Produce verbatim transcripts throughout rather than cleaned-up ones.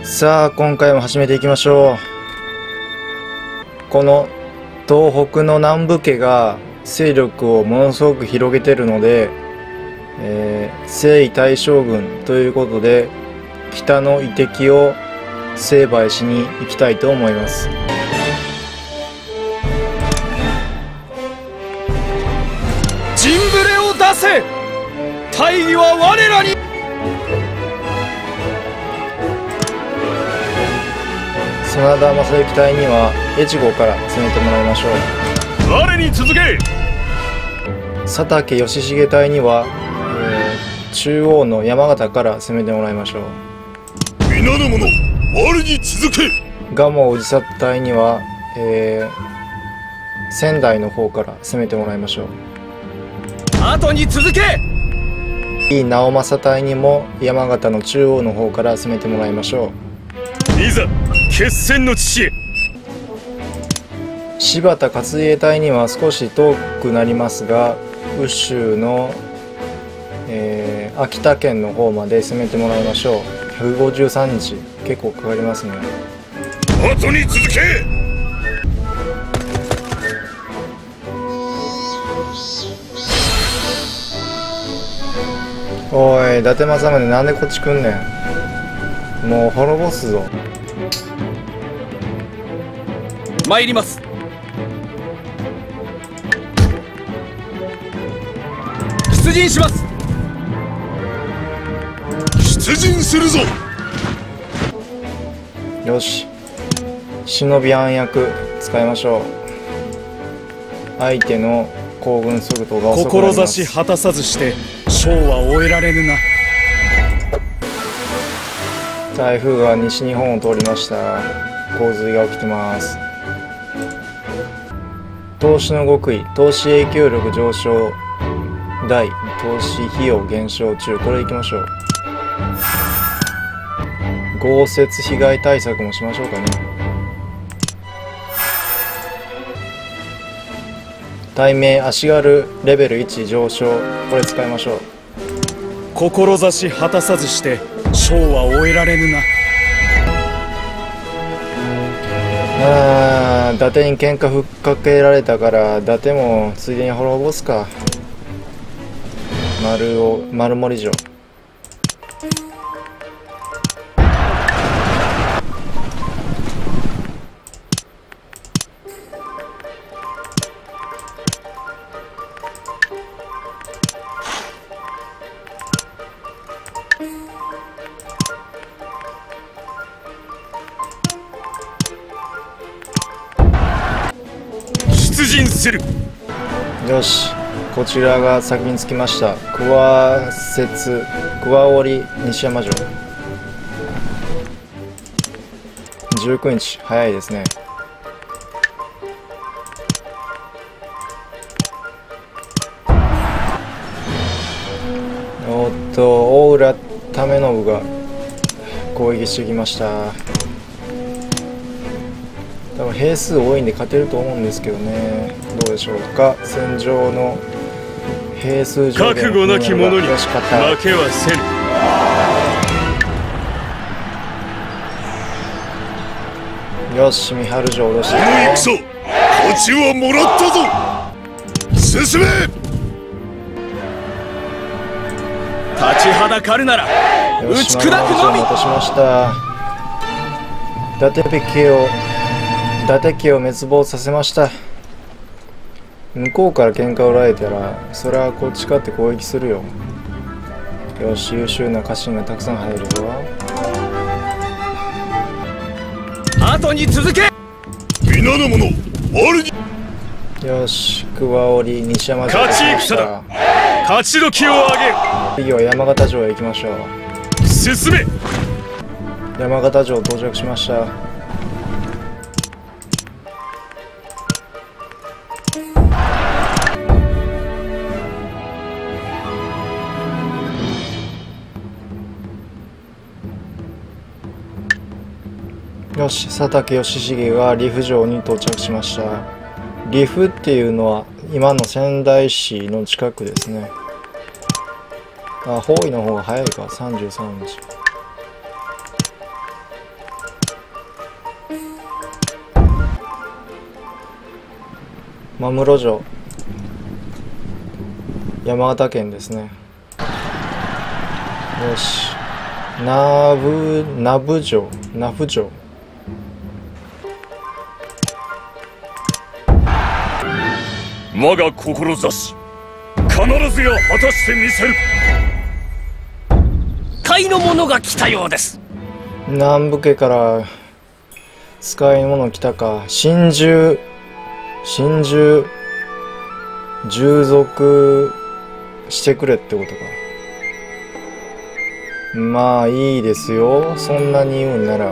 さあ今回も始めていきましょう。この東北の南部家が勢力をものすごく広げてるので、えー、征夷大将軍ということで北の夷敵を成敗しに行きたいと思います。 陣ぶれを出せ。大義は我らに。 真田正幸隊には越後から攻めてもらいましょう。 我に続け。 佐竹義重隊には、えー、中央の山形から攻めてもらいましょう。 皆の者、我に続け。 蒲生氏郷隊には、えー、仙台の方から攻めてもらいましょう。 後に続け。 井伊直政隊にも山形の中央の方から攻めてもらいましょう。いざ決戦の地へ。 柴田勝家隊には少し遠くなりますが宇州の、えー、秋田県の方まで攻めてもらいましょう。ひゃくごじゅうさんにち結構かかりますね。 後に続け。 おい伊達政宗なんでこっち来んねん。もう滅ぼすぞ。 参ります。出陣します。出陣するぞ。 よし忍び暗躍使いましょう。相手の行軍速度が遅くなります。 志果たさずして将は終えられぬな。 台風が西日本を通りました。洪水が起きてます。投資の極意、投資影響力上昇大、投資費用減少中。これいきましょう。豪雪被害対策もしましょうかね。対面足軽レベルいち上昇。これ使いましょう。 志果たさずして将は終えられぬな。 あー伊達に喧嘩ふっかけられたから伊達もついでに滅ぼすか。丸を丸森城。 出陣する。 よしこちらが先に着きました。桑雪桑織西山城。じゅうくにち早いですね。おっと大浦為信が攻撃してきました。多分兵数多いんで勝てると思うんですけどね。どうでしょうか。戦場の兵数上で覚悟なき者に負けはせぬ。よし三春城を脅していく。 この戦勝ちはもらったぞ。進め。立ちはだかるなら打ち砕くのみ。 落としました。伊達家を伊達家を滅亡させました。向こうから喧嘩を売られたらそれはこっちかって攻撃するよ。よし優秀な家臣がたくさん入るぞ。 後に続け。皆の者我に。 よし桑織西山城。 勝ち戦だ。勝ち時を上げる。 次は山形城へ行きましょう。 進め。 山形城到着しました。よし佐竹義重が利府城に到着しました。利府っていうのは今の仙台市の近くですね。あ、包囲の方が早いか。さんじゅうさんにち。 真室城、山形県ですね。よし、名布名布城、名布城。 我が志、必ずや果たしてみせる。甲斐の者が来たようです。 南部家から使い物来たか。真珠、真珠従属してくれってことか。まあいいですよ、そんなに言うんなら。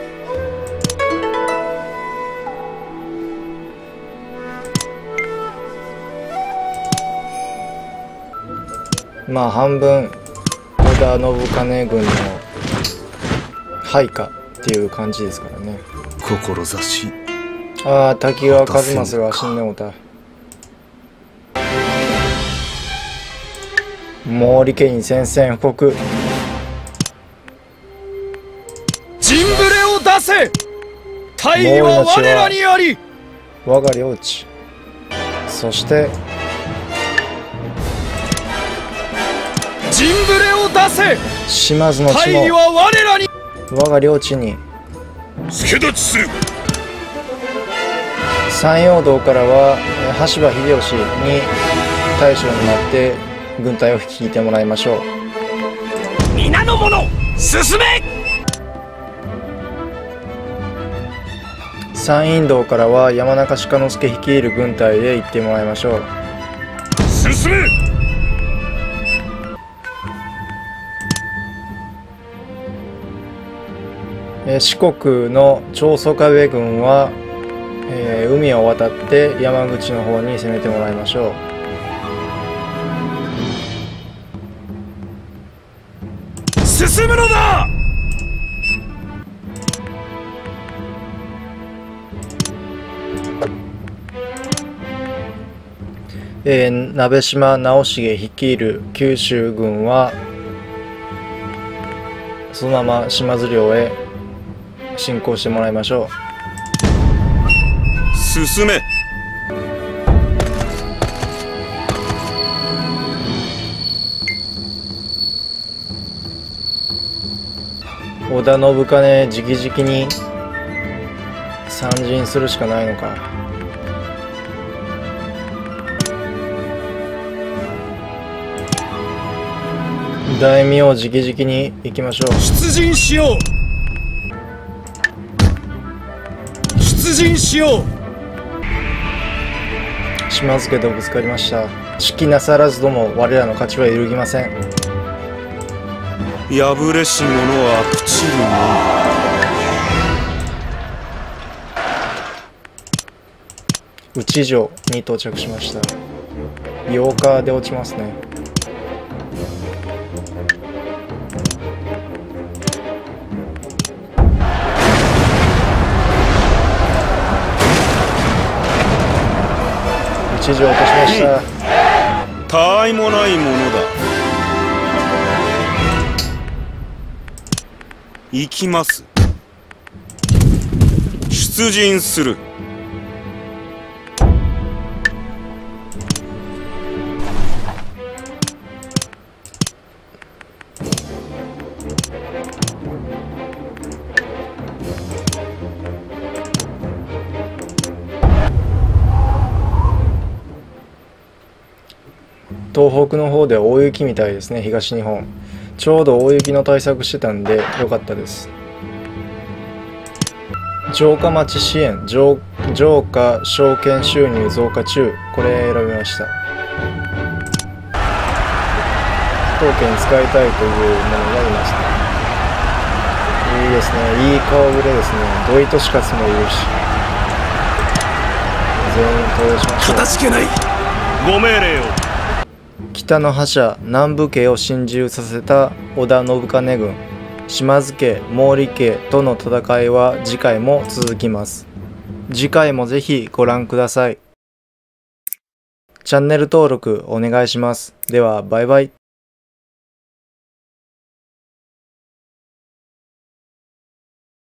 まあ半分織田信兼軍の配下っていう感じですからね。 志、 ああ、滝川一正が死んでもうた。毛利家に宣戦布告。 陣ぶれを出せ。大義は我らにあり。 我が領地。そして陣ぶれを出せ。 島津の地も大義は我らに。 我が領地に。 助立ちする。 山陽道からは羽柴秀吉に大将になって軍隊を率いてもらいましょう。 皆の者進め。 山陰道からは山中鹿之助率いる軍隊へ行ってもらいましょう。 進め。 えー四国の長宗我部軍は、えー海を渡って山口の方に攻めてもらいましょう。進むのだ。 えー鍋島直重率いる九州軍はそのまま島津領へ進行してもらいましょう。 進め。 織田信兼直々に参陣するしかないのか。大名直々に行きましょう。 出陣しよう。出陣しよう。 島津家とぶつかりました。指揮なさらずとも我らの勝ちは揺るぎません。 破れし者は朽ちるのみ。内城に到着しました。ようかで落ちますね。内城落としました。 たわいもないものだ。行きます。出陣する。 東北の方で大雪みたいですね。東日本ちょうど大雪の対策してたんでよかったです。城下町支援、城城下証券収入増加中、これ選びました。当県使いたいというものがありました。いいですね、いい顔ぶれですね。土井利勝もいるし、全員登用しましょう。 かたじけない。ご命令を。 北の覇者南部家を侵入させた織田信兼軍、島津家毛利家との戦いは次回も続きます。次回もぜひご覧ください。チャンネル登録お願いします。ではバイバイ。